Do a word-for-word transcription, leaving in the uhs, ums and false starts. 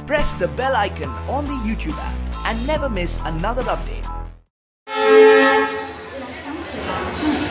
Press the bell icon on the YouTube app and never miss another update.